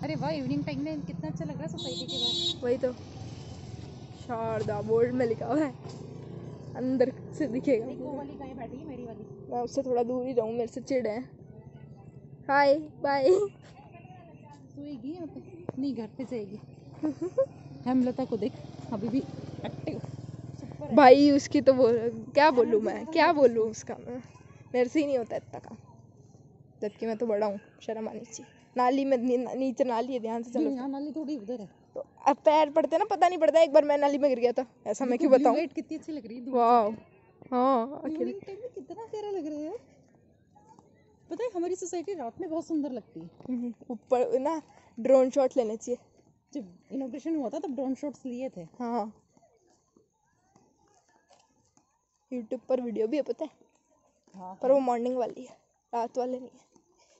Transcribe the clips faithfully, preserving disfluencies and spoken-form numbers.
अरे वाह, evening time में कितना अच्छा लग रहा है सोसाइटी के बाहर। वही तो, शारदा बोर्ड में लिखा हुआ है, अंदर से दिखेगा। वो वाली गाय बैठी है मेरी वाली। मैं उससे थोड़ा दूर ही रहूँ, मेरे से चिढ़ है। Hi bye. सोएगी यहाँ पे? नहीं, घर पे जाएगी। हेमलता को देख, अभी भी एक्टिव। भाई उसकी तो बोल, क्या बोलूँ मैं, क्या बोलूँ उसका मैं, मेरे से ही नहीं होता इतना काम, जबकि मैं तो बड़ा हूँ, शर्म आनी चाहिए। नाली में नी, नीचे नाली है, ध्यान से चलो। यहाँ नाली थोड़ी उधर है। तो अब पैर पड़ते ना, पता नहीं पड़ता। एक बार मैं नाली में गिर गया था, ऐसा मैं क्यों बताऊँ। लाइट कितनी अच्छी लग रही है। वाह, हाँ इवनिंग टाइम में कितना प्यारा लग रहा है। पता है हमारी सोसाइटी रात में बहुत सुंदर लगती है। ऊपर ना ड्रोन शॉट लेने चाहिए। जब इनॉग्रेशन हुआ था तब ड्रोन शॉट्स लिए थे। हाँ, यूट्यूब पर वीडियो भी है पता है। हाँ, पर वो मॉर्निंग वाली है, रात वाले नहीं है।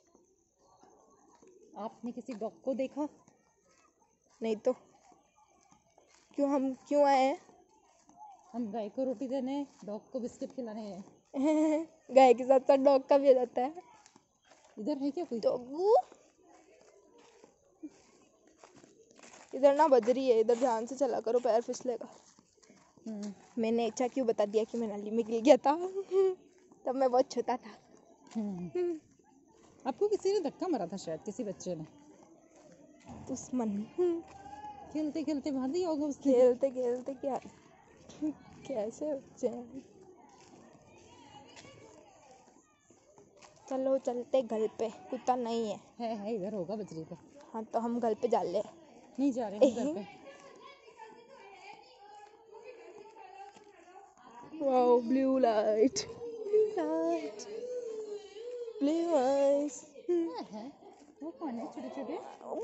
आपने किसी डॉग को देखा? नहीं तो क्यों, हम क्यों आए हैं? हम गाय को रोटी देने, डॉग को बिस्किट खिलाने हैं। गाय के साथ साथ डॉग का भी हो जाता है। इधर है क्या कोई? डॉगू इधर ना बजरी है, इधर ध्यान से चला करो, पैर फिसलेगा। मैंने अच्छा क्यों बता दिया कि मैं नाली में गिर गया था। तब मैं बहुत छोटा था। आपको किसी ने धक्का मारा था शायद, किसी बच्चे ने। दुश्मन खेलते खेलते मार दिया होगा उसने। खेलते खेलते क्या, कैसे बच्चे हैं। चलो चलते घर पे, कुत्ता नहीं है। है है इधर होगा बजरी पे। हाँ तो हम घर पे जा ले। नहीं जा रहे हम घर पे। Wow, blue light, blue light, blue eyes. है वो कौन है? छोटे छोटे।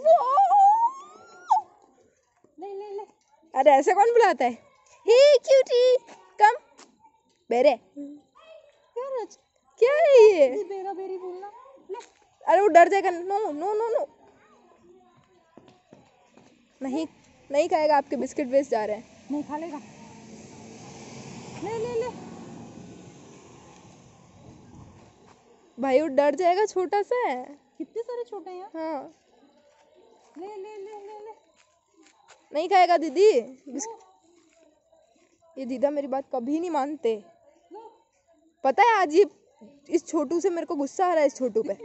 ले ले ले। अरे ऐसे कौन बुलाता है? हे क्यूटी कम बेरे। क्या रच? क्या है ये? बेरा बेरी बोलना। ले। अरे वो डर जाएगा। नो नो नो नो, नहीं नहीं खाएगा, आपके बिस्किट वेस्ट जा रहे हैं। नहीं खा लेगा। ले ले ले। भाई वो डर जाएगा, छोटा सा है। कितने सारे छोटे हैं। हाँ, ले ले ले ले ले। नहीं खाएगा दीदी। ये दीदा मेरी बात कभी नहीं मानते। पता है आज ये इस छोटू से मेरे को गुस्सा आ रहा है, इस छोटू पे।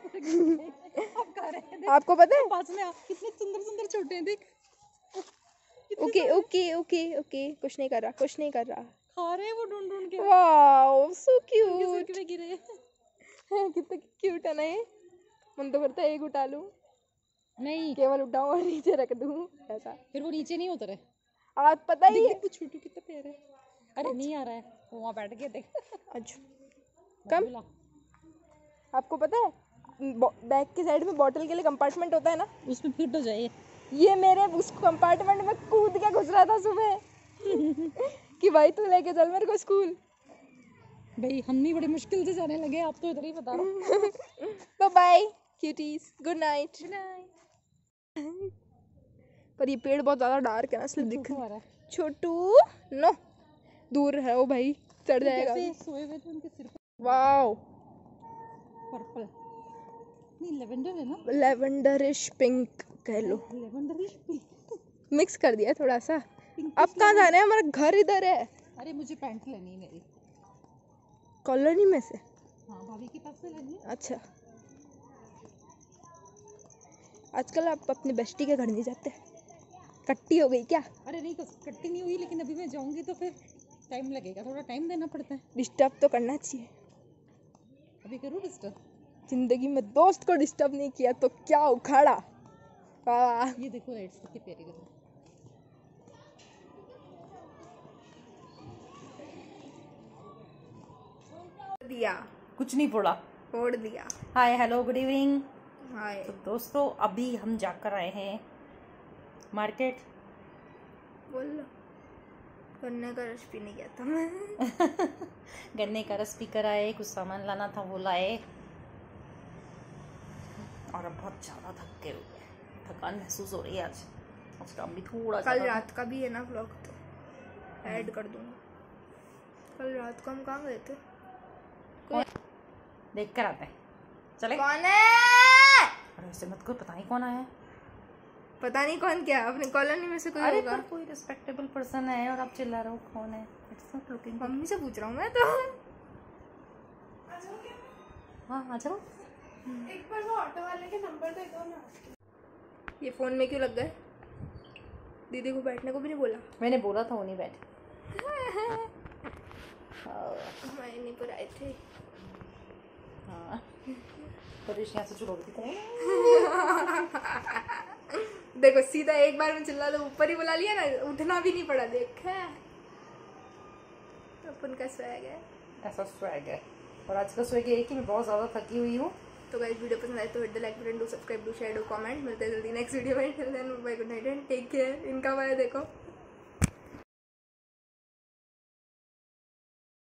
आपको पता है? पास में आ, कितने सुंदर सुंदर छोटे हैं देख। ओके ओके ओके ओके, कुछ नहीं कर रहा, कुछ नहीं कर रहा। खा रहे हैं वो ढूंढ ढूंढ के। Wow so cute. किसके गिरे हैं? कितना क्यूट है ना ये। मन तो करता है एक उठा लूं। नहीं, केवल उठाऊं और नीचे रख दूं ऐसा। फिर वो नीचे नहीं उतरे। आज पता ही है। वो छोटू कितना प्यारा है। अरे नहीं आ रहा है वो, वहाँ बैठ के देख। अच्छा कम, आपको पता है बैक की साइड में बॉटल के लिए कंपार्टमेंट होता है ना, उसमें फिट हो जाए। ये मेरे उस कंपार्टमेंट में कूद के घुस रहा था सुबह। कि भाई तू लेके चल मेरे को स्कूल। भाई हम भी बड़े मुश्किल से जाने लगे, आप तो इधर ही बता रहा। Bye bye cuties, good night. Good night. पर ये पेड़ बहुत ज्यादा डार्क है ना, इसलिए दिख रहा है। छोटू नो, दूर है वो भाई, चढ़ जाएगा। सोए हुए थे उनके सिर पे। वाओ, पर्पल नहीं, लेवेंडर है ना। लेवेंडरिश पिंक कह लो। लेवेंडरिश पिंक मिक्स कर दिया थोड़ा सा। अब कहाँ जाना है? हमारा घर इधर है। अरे मुझे पैंट लेनी है मेरी कॉलोनी में से। हाँ, भाभी के पास से लेनी है। अच्छा, आजकल आप अपनी बेस्टी के घर नहीं जाते? कट्टी हो गई क्या? अरे नहीं, कट्टी नहीं हुई, लेकिन अभी मैं जाऊंगी तो फिर टाइम लगेगा, थोड़ा टाइम देना पड़ता है। डिस्टर्ब तो करना चाहिए। अभी करूँ डिस्टर्ब? जिंदगी में दोस्त को डिस्टर्ब नहीं किया तो क्या उखाड़ा। वाह, ये देखो लाइट्स कितनी प्यारी लग रही। दिया कुछ नहीं फोड़ा, फोड़ दिया। Hi hello good evening. Hi तो दोस्तों अभी हम जाकर आए हैं मार्केट। बोल लो। गन्ने का रस पीने गया था मैं। गन्ने का रस पीकर आए, कुछ सामान लाना था वो लाए, और अब बहुत ज़्यादा थक गए, थकान महसूस हो रही है आज। आज काम भी थोड़ा कल रात का भी है ना व्लॉग, तो ऐड कर दूंगा। कल रात को हम कहाँ गए थे? देख कर आते हैं, चले। कौन है? अरे वैसे मत कोई, पता नहीं कौन आया है। पता नहीं कौन क्या, अपने कॉलोनी में से कोई अरे होगा। पर कोई रिस्पेक्टेबल पर्सन है और आप चिल्ला रहे हो कौन है? It's not looking. मम्मी से पूछ रहा हूँ मैं तो। हाँ आ जाओ। एक बार वो ऑटो वाले के नंबर दे दो ना। ये फोन में क्यों लग गए? दीदी को बैठने को भी नहीं बोला। मैंने बोला था वो नहीं बैठे। मणिपुर आए थे। हाँ तो यहाँ से शुरू होती कौन? देखो सीधा एक बार में चिल्ला लो, ऊपर ही बुला लिया ना, उठना भी नहीं पड़ा। देख अपन का स्वैग है, ऐसा स्वैग है। और आज का स्वैग ये है कि मैं बहुत ज़्यादा थकी हुई हूँ। तो गाइस वीडियो पसंद आए तो hit the like button, do subscribe, do share, do comment. मिलते हैं जल्दी नेक्स्ट वीडियो में। Till then bye, good night and take care. इनका बाय देखो।